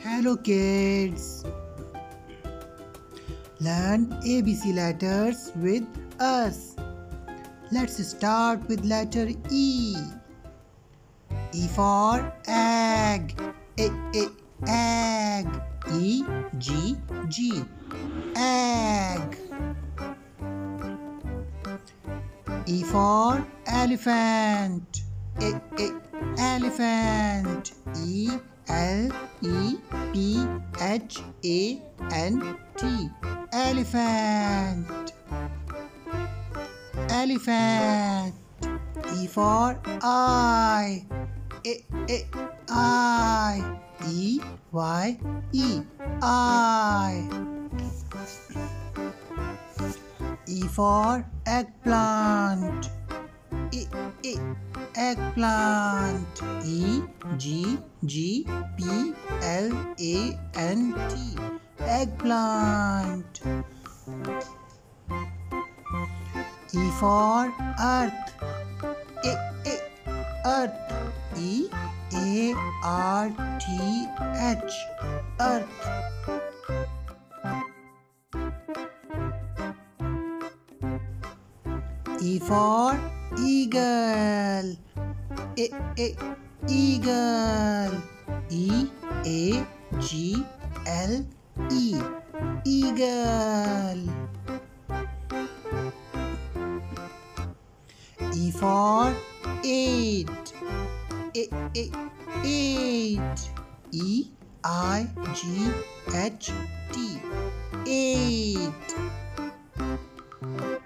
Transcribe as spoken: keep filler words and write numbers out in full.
Hello kids! Learn A B C letters with us. Let's start with letter E. E for egg. E, e, egg. E, G, G. Egg. E for elephant. E, e, elephant. E, L, E, P, H, A, N, T. Elephant. Elephant. E for eye. E, e, eye. E, Y, E. Eye. E for eggplant. E, e, eggplant. E, G, G, P, L, A, N, T. Eggplant. E for earth. E, e, earth. E, A, R, T, H. Earth. E for eagle. E, e, eagle. E, A, G, L, E. Eagle. E for eight. E, e, eight. E, I, G, H, T. Eight.